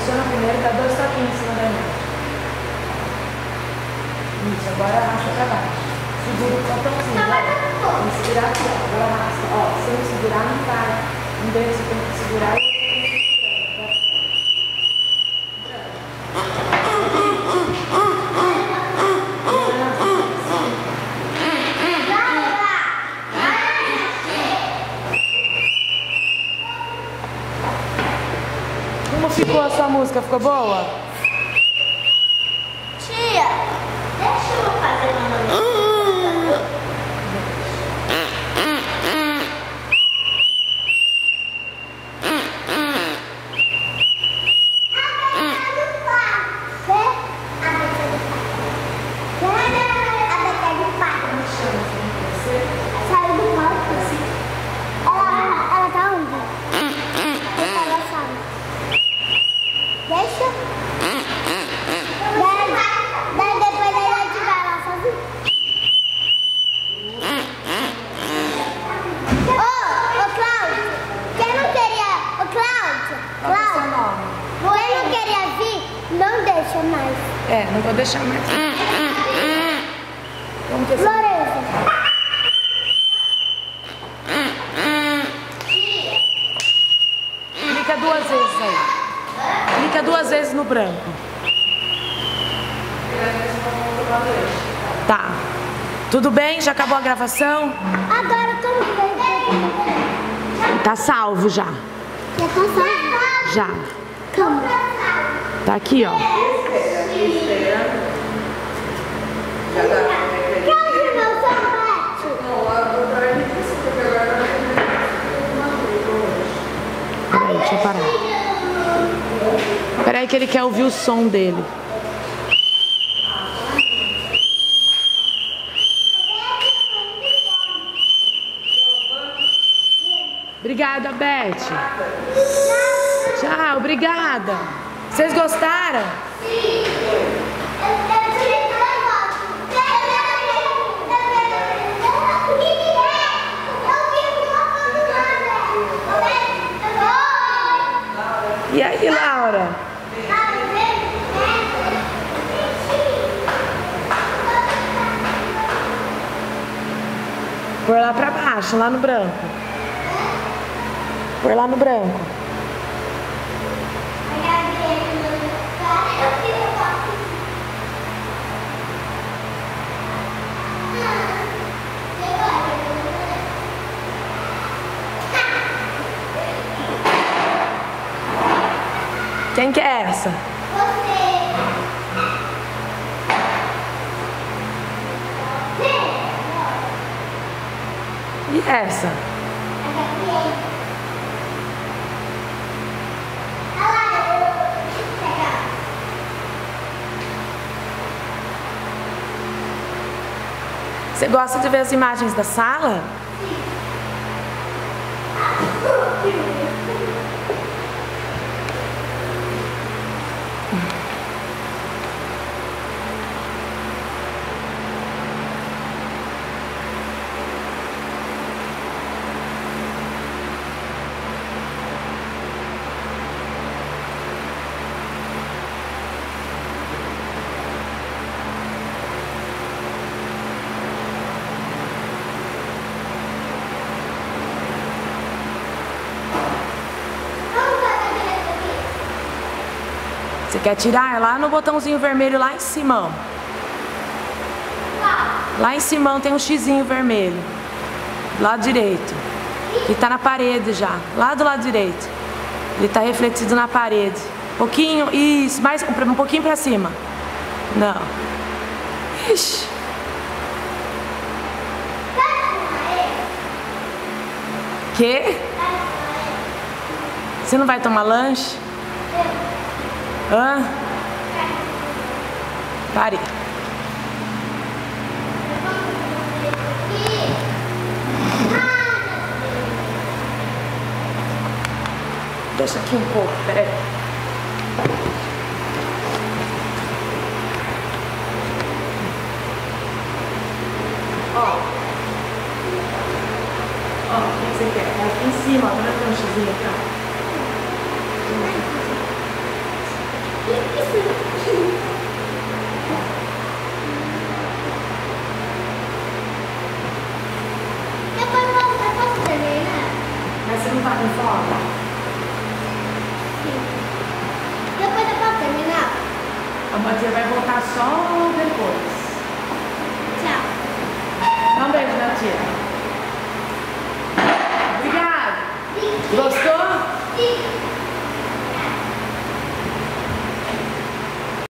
Pressiona primeiro, dá 2 toquinhos em cima da imagem. Isso, agora arrasta pra baixo. Segura o botãozinho. Tem que segurar aqui, ó. Agora arrasta. Ó, se não segurar, não vai. Um dedo você tem que segurar e como ficou a sua música? Ficou boa? Tia, deixa eu fazer uma música. Mais. É, não vou deixar mais. Vamos ter Lorenzo. Clica 2 vezes aí. Clica 2 vezes no branco. Tá. Tudo bem? Já acabou a gravação? Agora como que vai? Tá salvo já. Já tá salvo? Já. Como? Tá aqui, ó. Peraí, deixa eu parar. Peraí que ele quer ouvir o som dele. Obrigada, Beth. Tchau, obrigada. Vocês gostaram? Sim. E aí, Laura? Por lá pra baixo, lá no branco. Por lá no branco. Quem que é essa? Você. E essa? Você gosta de ver as imagens da sala? Você quer tirar? É lá no botãozinho vermelho, lá em cima. Lá em cima tem um xizinho vermelho. Do lado direito. Que tá na parede já. Lá do lado direito. Ele tá refletido na parede. Pouquinho, isso. Mais, um pouquinho pra cima. Não. Ixi. Quê? Você não vai tomar lanche? Hã? Pare. Deixa aqui um pouco, peraí. Ó. Ó, o que você quer? Aqui em cima, ó. Tá vendo que tem um xizinho aqui, ó? com fome? Depois eu posso terminar? A Matia vai voltar só depois. Tchau. Dá um beijo na tia. Obrigada. Gostou? Sim.